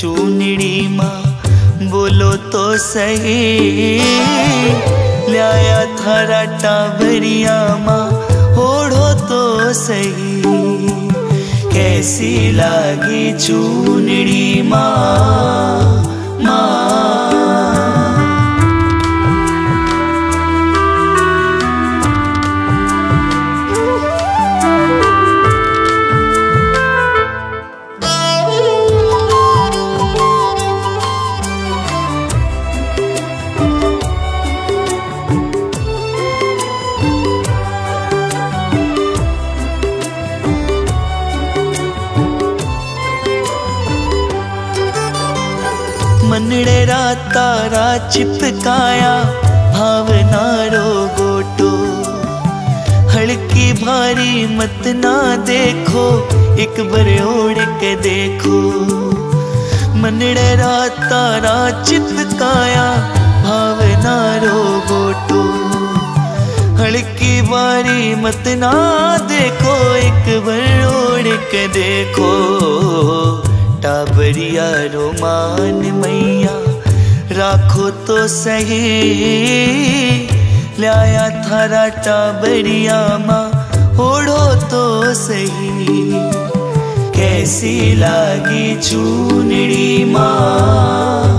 चूनड़ी माँ बोलो तो सही, लाया थारा टाबरिया माँ ओढ़ो तो सही। कैसी लागी चूनड़ी माँ मनड़ेरा तारा चिपकाया भावना रो गोटो, हल्की भारी मत ना देखो एक बार ओढ़ के देखो। मनड़ेरा तारा चिपकाया भावना रो गोटो, हल्की भारी मत ना देखो एक बार ओढ़ के देखो। टाबरिया रोमान मैया राखो तो सही, लाया थारा टाबरिया माँ ओढ़ो तो सही। कैसी लागी चूनड़ी माँ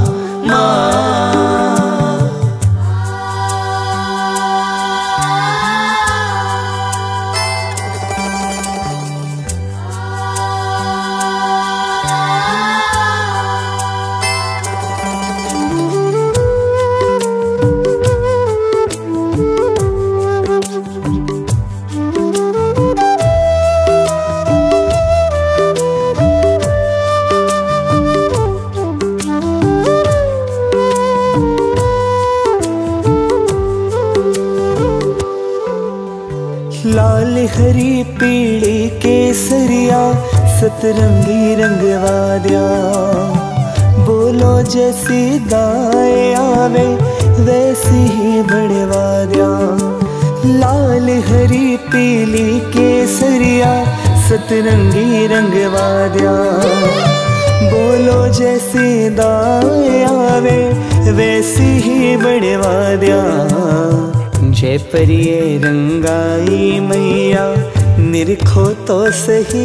लाल हरी पीली केसरिया सतरंगी रंग वाद्या, बोलो जैसी गाय आवे वैसी ही बढ़वा द्या। लाल हरी पीली केसरिया सतरंगी रंग वाद्या, बोलो जैसी गाय आवे वैसी ही बढ़वा द्या। जय परिये रंगाई मैया निरखो तो सही,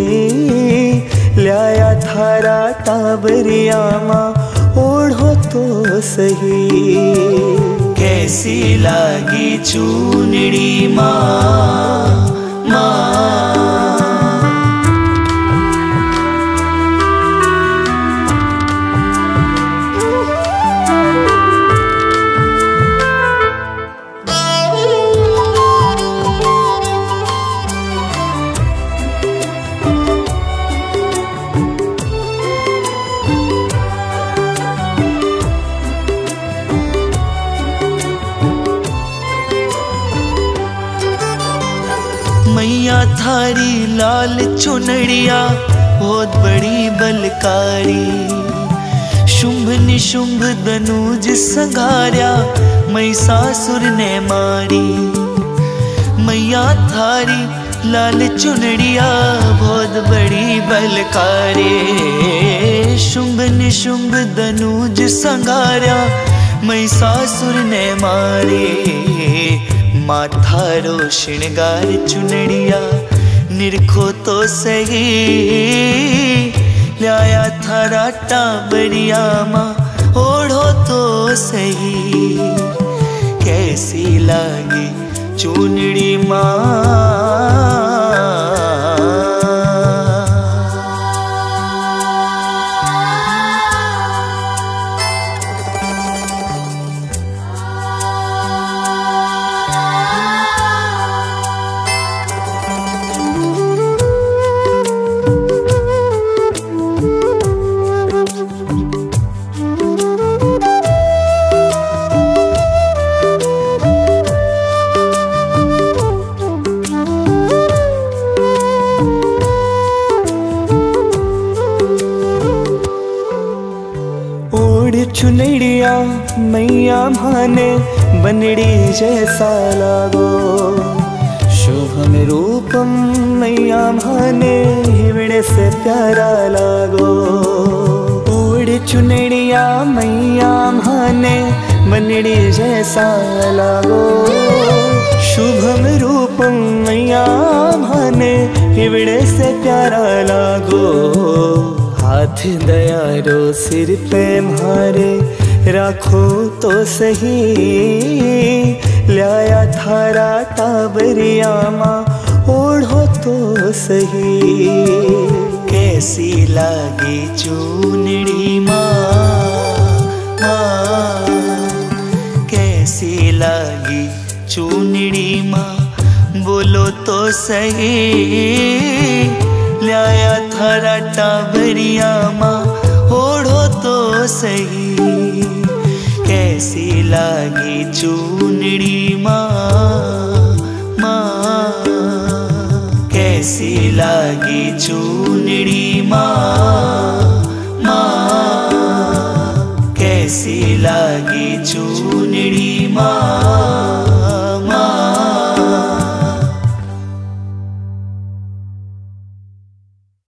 लाया थारा टाबरिया माँ ओढ़ो तो सही। कैसी लागी चूनड़ी माँ मैया थारी लाल चुनड़िया बहुत बड़ी बलकारी, शुंभ निशुंभ धनुज संघार्या महिषासुर ने मारी। मैया थारी लाल चुनड़िया बहुत बड़ी बलकारी, शुंभ निशुंभ धनुज संघार्या महिषासुर ने मारी। माथारो श्रृंगार चुनड़िया निरखो तो सही, लाया थारा टाबरिया माँ ओढ़ो तो सही। कैसी लागी चुनड़ी माँ चुनड़िया मैया भाने बनड़ी जैसा लागो, शुभम रूपम मैया भाने हिवड़े से प्यारा लागो। चुनड़िया मैया माने बनड़ी जैसा लागो। शुभम रूपम मैया माने हिवड़े से प्यारा लागो। हाथ दयारो सिर पे मारे राखो तो सही, लाया थारा टाबरिया माँ ओढ़ो तो सही। कैसी लागी चूनड़ी माँ, कैसी लागी चूनड़ी माँ बोलो तो सही। लाया थारा टाबरिया माँ ओढ़ो तो सही। कैसी लागी चूनड़ी माँ, कैसी लागी चूनड़ी